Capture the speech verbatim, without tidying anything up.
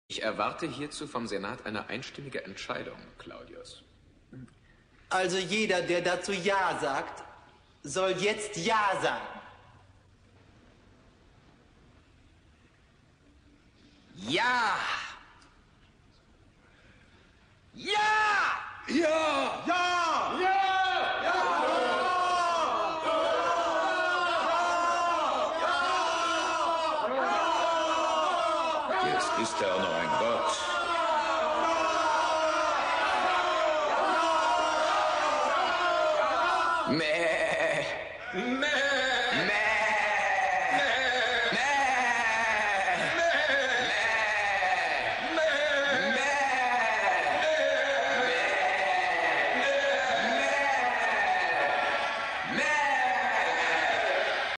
Ich erwarte hierzu vom Senat eine einstimmige Entscheidung, Claudius. Also jeder, der dazu Ja sagt, soll jetzt Ja sagen. Ja! Ja! Ja! Ja! Ja! Jetzt ist er auch noch ein Gott. Mäh! Mäh! Mäh!